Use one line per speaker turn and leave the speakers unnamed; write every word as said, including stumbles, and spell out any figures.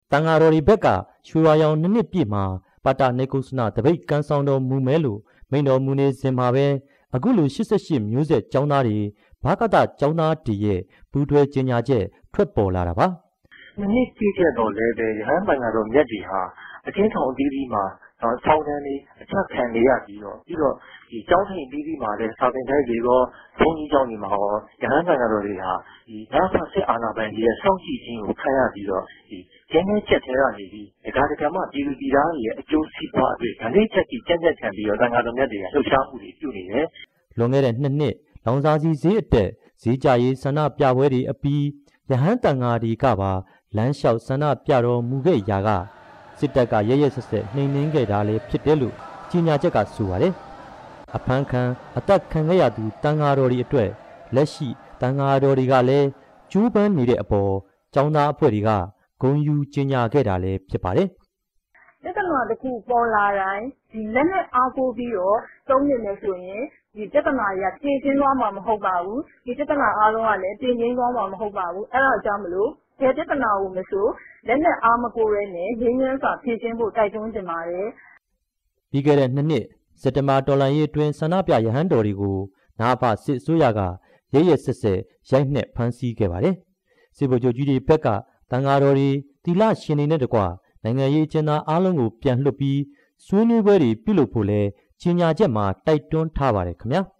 တန်ဃာတော်ဒီဘက်ကရွှေဝါရောင်နှစ်နှစ်ပြည့်မှာပါတာနေကုသနာတပိတ်ကန်ဆောင်တော်မူမဲလို့မိန်တော်မူနေစဉ်မှာပဲအခုလိုရှစ်ဆယ့်ရှစ်မျိုးဆက်ကျောင်းသားတွေဘာကတကျောင်းသားတည်ရဲ့ဘူးထွဲကျင်ညာချက်ထွက်ပေါ်လာတာပါ
။နှစ်နှစ်ပြည့်ခဲ့တော့လည်းပဲရဟန်းတန်ဃာတော်မြတ်တွေဟာအချင်းထောင်အသီးသီးမှာဆောင်းတန်းလေးအချက်ခံနေရပြီးတော့ပြီးတော့ဒီကျောင်းထိန်အသီးသီးမှာလည်းစာသင်တိုက်တွေရောဘုန်းကြီးကျောင်းတွေမှာရောရဟန်းတန်ဃာတော်တွေဟာဒီနာဖတ်စစ်အာဏာပိုင်တွေရဲ့စောင့်ကြည့်ခြင်းကိုခံရပြီးတော့ဒီကျင်းနေချက်ထဲကနေပြီးဒါကကမှပြည်သူပြည်သားတွေရဲ့အကျိုးစီးပွားအတွက်ဒါလေးချက်ကြီးကြက်ကြက်ခံပြီးတော့တန်ဃာတော်မြတ်တွေကလှုပ်ရှားမှုတွေပြုနေတယ်
။လွန်ခဲ့တဲ့နှစ်နှစ်လောင်စာစီဈေးအတက်ဈေးကြရေးဆန္ဒပြပွဲတွေအပြီးရဟန်းတန်ဃာတွေကပါလမ်းလျှောက်ဆန္ဒပြတော်မူခဲ့ရာကစစ်တပ်ကရရဆက်ဆက်နှိမ်နှင်းခဲ့တာလည်းဖြစ်တယ်လို့ကြီးညာချက်ကဆိုပါတယ်။အဖမ်းခံအသက်ခံခဲ့ရသူတန်ဃာတော်တွေအတွက်လက်ရှိတန်ဃာတော်တွေကလည်းကျိုးပန်းနေတဲ့အပေါ်ကျောင်းသားအဖွဲ့တွေကဂုဏ်ယူကြီးညာခဲ့တာလည်းဖြစ်ပါတယ်
။ပြဿနာတစ်ခုပေါ်လာတိုင်းဒီလက်နဲ့အားကိုးပြီးတော့သုံးနေမယ်ဆိုရင်ဒီပြဿနာတွေကဖြေရှင်းသွားမှာမဟုတ်ပါဘူး။ဒီပြဿနာအားလုံးကလည်းပြင်ရင်းသွားမှာမဟုတ်ပါဘူး။အဲဒါကြောင့်မလို့ဒီပြဿနာကိုမဆိုလက်နဲ့အားမကိုးရဲနဲ့ရင်းရင်းစွာဖြေရှင်းဖို့တိုက်တွန်းတင်ပါတယ်
။ပြီးခဲ့တဲ့နှစ်နှစ်စက်တဘာတော်လှန်ရေးအတွင်းဆန္ဒပြရဟန်းတော်တွေကိုနာဖစစ်အစိုးရကရရဆက်ဆက်ရိုက်နှက်ဖမ်းဆီးခဲ့ပါတယ်။စစ်ဗိုလ်ချုပ်ကြီးတွေဘက်ကတန်ဃာတော်တွေတီလရှင်တွေနဲ့တကွနိုင်ငံရေးကျင်းသားအားလုံးကိုပြန်လွှတ်ပြီးဆွေးနွေးပွဲတွေပြုလုပ်ဖို့လဲကြီးညာချက်မှာတိုက်တွန်းထားပါတယ်ခင်ဗျာ။